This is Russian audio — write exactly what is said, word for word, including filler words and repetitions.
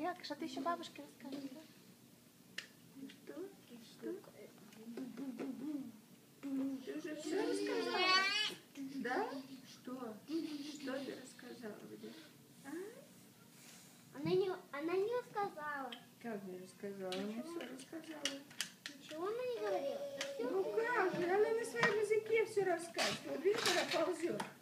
Арелка, что ты еще бабушке расскажешь? Что? Что? Ты уже все рассказала? Да? Что? Что ты рассказала мне? А? Она не, она не рассказала. Как не рассказала? Она все рассказала. Ничего она не говорила? Ну как же? Она на своем языке все рассказывает. Вот видишь, она ползет.